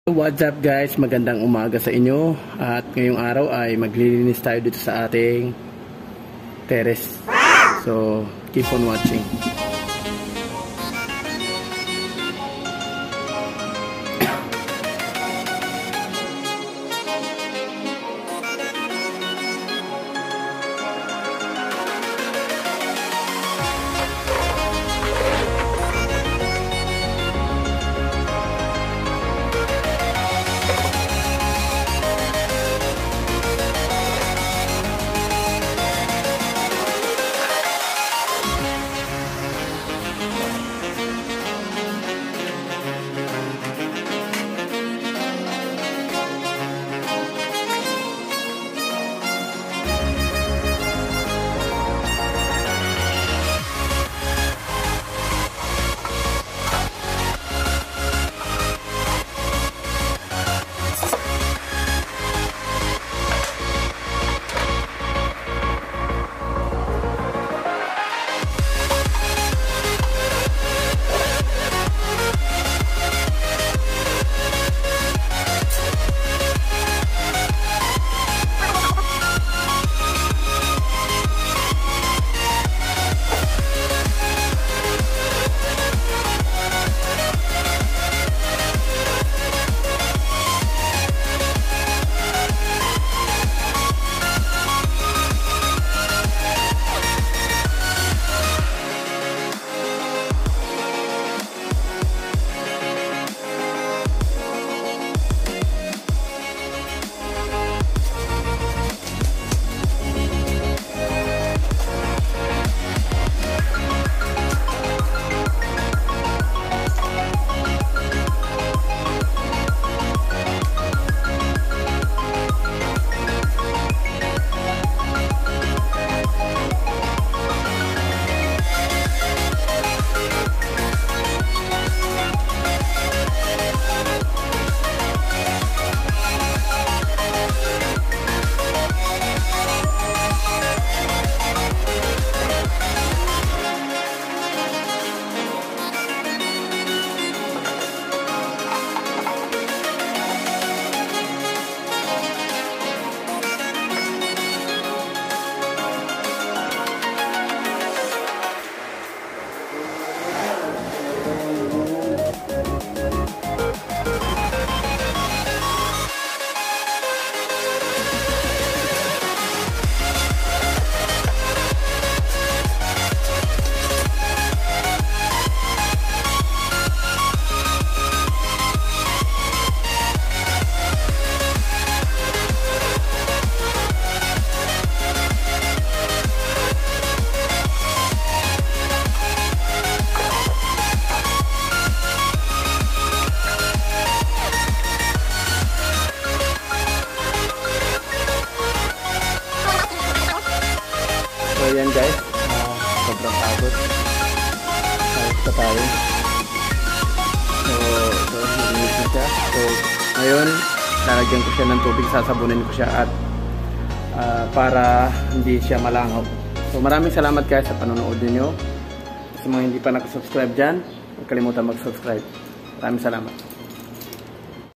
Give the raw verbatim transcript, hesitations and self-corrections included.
What's up guys, magandang umaga sa inyo. At ngayong araw ay maglilinis tayo dito sa ating terrace. So keep on watching. So yan guys, uh, sobrang pagod. Ayos pa tayo. So, so nalinis na siya. So ngayon, lalagyan ko siya ng tubig, sasabunin ko siya at uh, para hindi siya malangaw. So maraming salamat guys sa panonood niyo. Sa mga hindi pa nakasubscribe dyan, huwag kalimutan mag-subscribe. Maraming salamat.